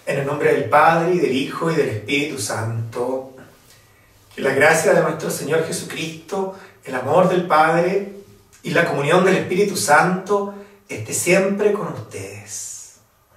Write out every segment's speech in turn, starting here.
En el nombre del Padre, y del Hijo, y del Espíritu Santo. Que la gracia de nuestro Señor Jesucristo, el amor del Padre y la comunión del Espíritu Santo esté siempre con ustedes.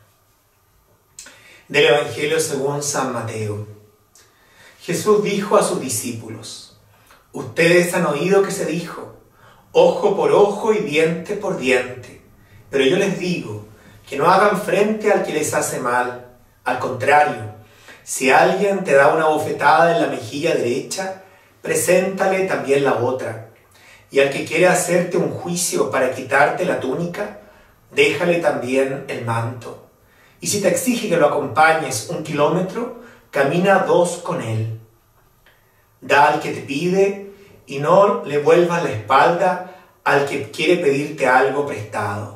Del Evangelio según San Mateo. Jesús dijo a sus discípulos: ustedes han oído que se dijo, ojo por ojo y diente por diente. Pero yo les digo que no hagan frente al que les hace mal. Al contrario, si alguien te da una bofetada en la mejilla derecha, preséntale también la otra. Y al que quiere hacerte un juicio para quitarte la túnica, déjale también el manto. Y si te exige que lo acompañes 1 kilómetro, camina 2 con él. Da al que te pide y no le vuelvas la espalda al que quiere pedirte algo prestado.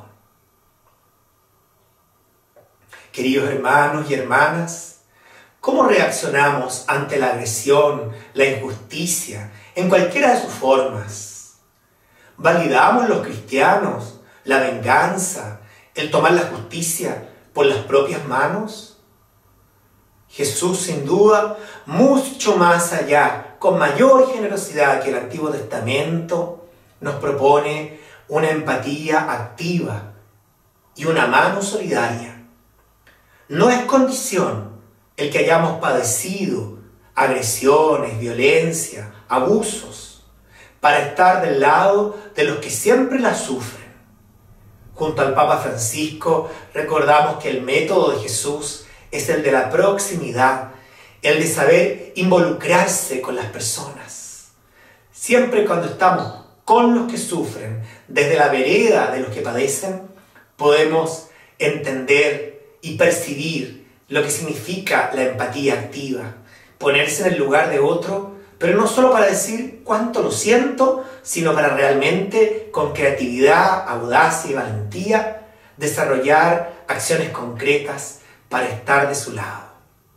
Queridos hermanos y hermanas, ¿cómo reaccionamos ante la agresión, la injusticia, en cualquiera de sus formas? ¿Validamos los cristianos la venganza, el tomar la justicia por las propias manos? Jesús, sin duda, mucho más allá, con mayor generosidad que el Antiguo Testamento, nos propone una empatía activa y una mano solidaria. No es condición el que hayamos padecido agresiones, violencia, abusos, para estar del lado de los que siempre las sufren. Junto al Papa Francisco recordamos que el método de Jesús es el de la proximidad, el de saber involucrarse con las personas. Siempre cuando estamos con los que sufren, desde la vereda de los que padecen, podemos entender y percibir lo que significa la empatía activa, ponerse en el lugar de otro, pero no solo para decir cuánto lo siento, sino para realmente, con creatividad, audacia y valentía, desarrollar acciones concretas para estar de su lado.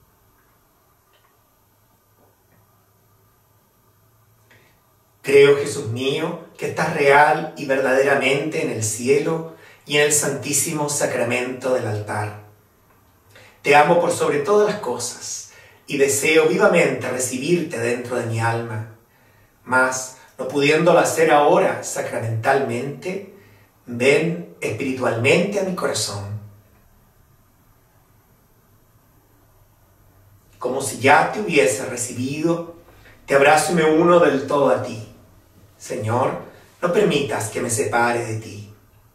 Creo, Jesús mío, que estás real y verdaderamente en el cielo y en el santísimo sacramento del altar. Te amo por sobre todas las cosas y deseo vivamente recibirte dentro de mi alma. Mas, no pudiéndolo hacer ahora sacramentalmente, ven espiritualmente a mi corazón. Como si ya te hubiese recibido, te abrazo y me uno del todo a ti. Señor, no permitas que me separe de ti.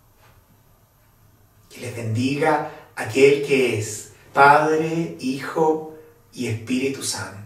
Que les bendiga aquel que es Padre, Hijo y Espíritu Santo.